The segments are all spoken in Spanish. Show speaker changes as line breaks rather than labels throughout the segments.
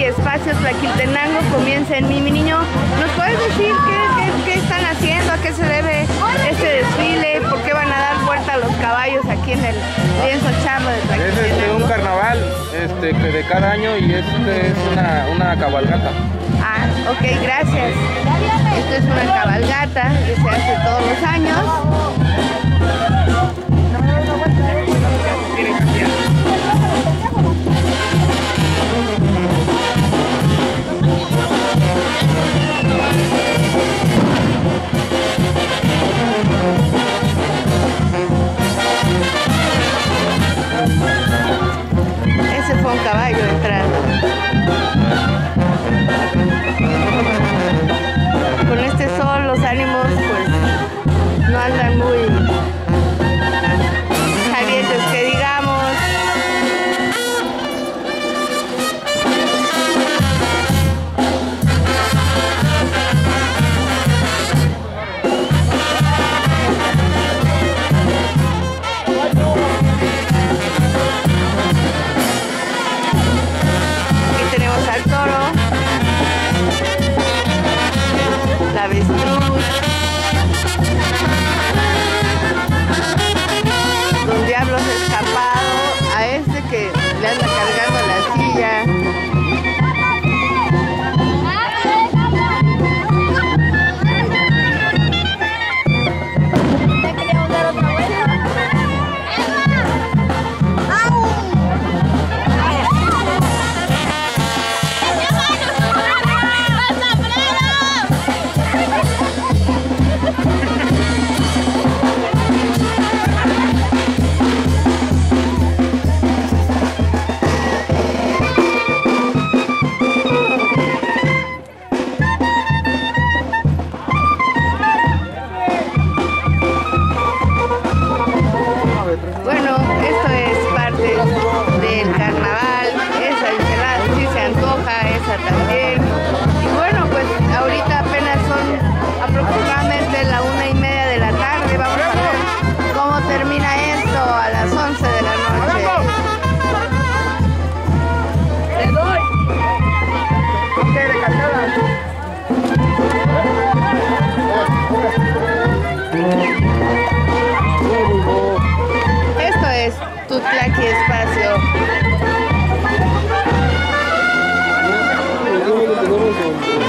Espacio Tlaquiltenango comienza en Mi Niño. ¿Nos puedes decir qué están haciendo? ¿A qué se debe este desfile? ¿Por qué van a dar vuelta a los caballos aquí en el lienzo charro de Tlaquiltenango?
Es un carnaval que de cada año y es una cabalgata.
Ah, ok, gracias. Esto es una cabalgata que se hace todos los años. Ese fue un caballo entrando. Con este sol los ánimos pues no andan muy calientes que digamos. Aquí tenemos al toro, la avestruz, Don Diablos escapado, a este que le anda cargando la silla. Bueno, esto es parte del carnaval, esa ensalada sí se antoja, esa también. Y bueno, pues ahorita apenas son aproximadamente la 1:30 de la tarde. Vamos a ver cómo termina esto a las 11 de la noche.
¡Le doy! Ok, recargada.
Esto es Tutlaqui Espacio.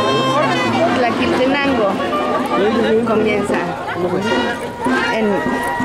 Tlaquiltenango comienza en